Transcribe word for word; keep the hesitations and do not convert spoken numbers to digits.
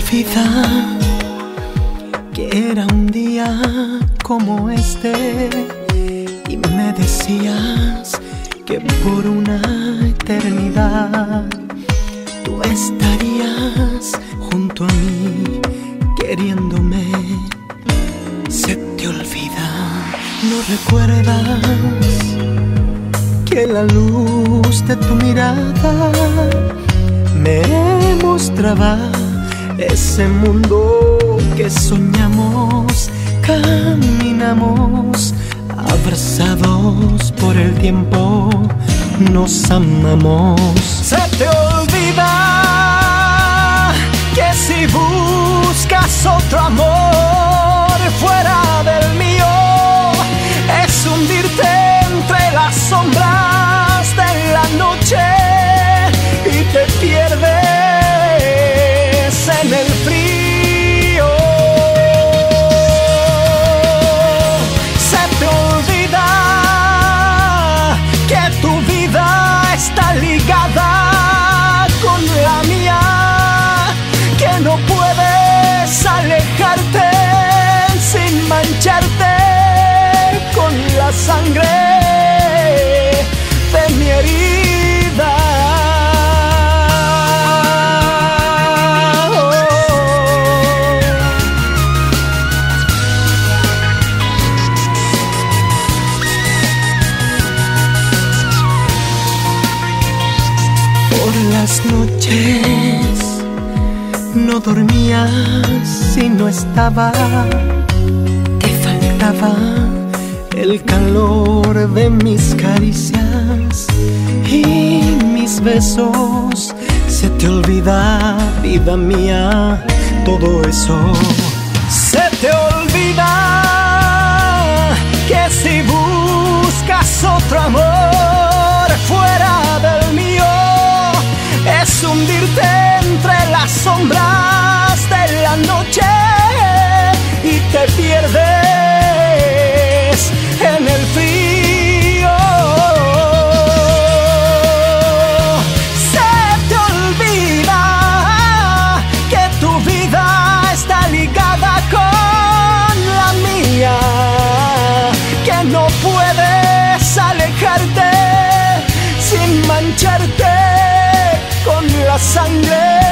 olvida que era un día como este y me decías que por una eternidad tú estarías junto a mí queriéndome. Se te olvida, no recuerdas que la luz de tu mirada me mostraba ese mundo que soñamos. Caminamos abrazados por el tiempo, nos amamos. Se te olvida que si buscas otro amor fuera del mío, es hundirte entre las sombras de la noche y te pierdes en el frío. Se te olvida que tu vida está ligada con la mía, que no puedes alejarte sin mancharte con la sangre de mi herida. Por las noches no dormías si no estaba, te faltaba el calor de mis caricias y mis besos. Se te olvida, vida mía, todo eso. Se te olvida que si buscas otro amor fuera del mío, es hundirte entre las sombras de la noche y te pierdes en el frío. Se te olvida que tu vida está ligada con la mía, que no puedes alejarte sin mancharte con la sangre